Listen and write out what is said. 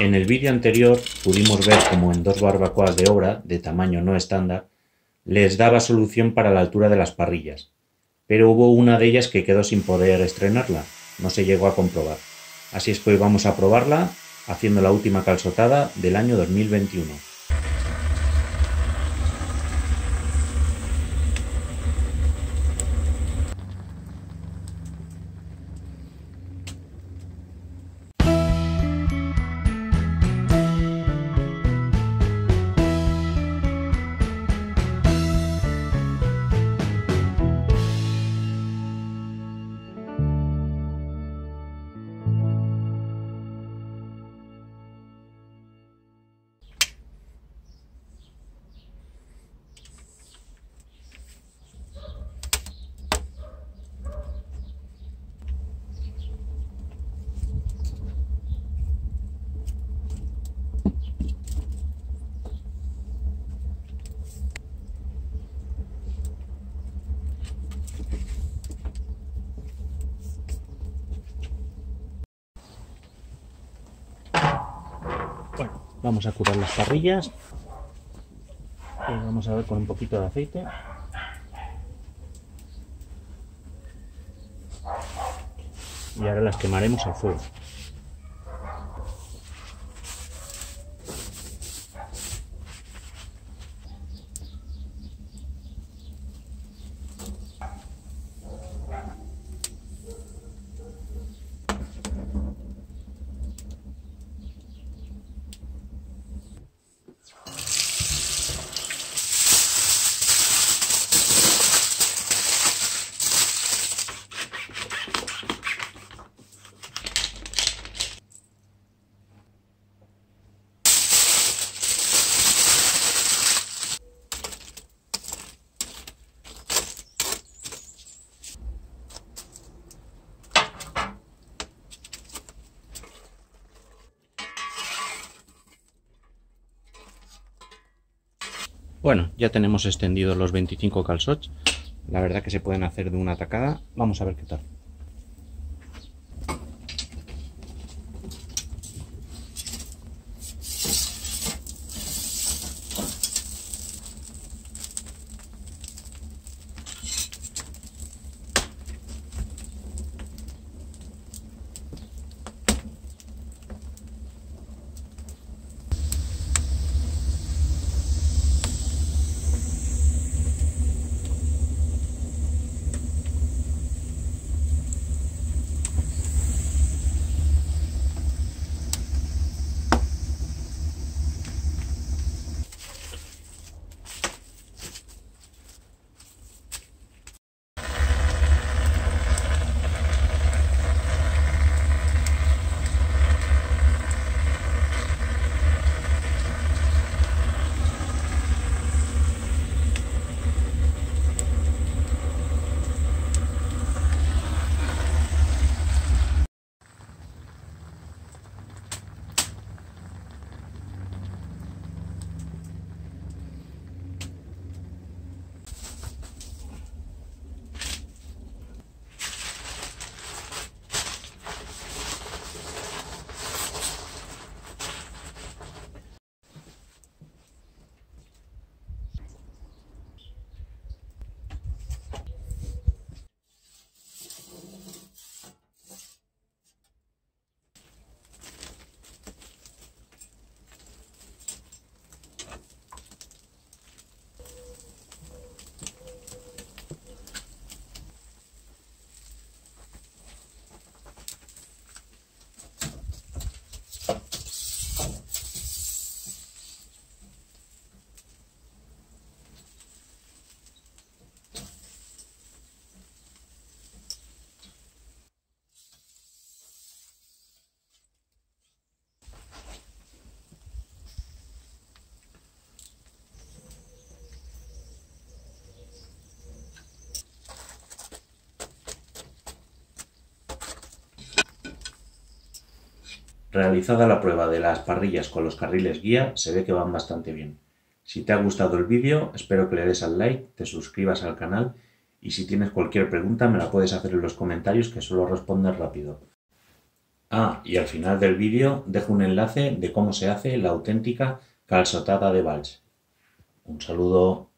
En el vídeo anterior pudimos ver cómo en dos barbacoas de obra de tamaño no estándar les daba solución para la altura de las parrillas, pero hubo una de ellas que quedó sin poder estrenarla, no se llegó a comprobar. Así es que hoy vamos a probarla haciendo la última calçotada del año 2021. Bueno, vamos a curar las parrillas y vamos a ver con un poquito de aceite. Y ahora las quemaremos al fuego. Bueno, ya tenemos extendidos los 25 calçots. La verdad que se pueden hacer de una tacada. Vamos a ver qué tal. Realizada la prueba de las parrillas con los carriles guía, se ve que van bastante bien. Si te ha gustado el vídeo, espero que le des al like, te suscribas al canal y si tienes cualquier pregunta me la puedes hacer en los comentarios que suelo responder rápido. Ah, y al final del vídeo dejo un enlace de cómo se hace la auténtica calçotada de Valls. Un saludo.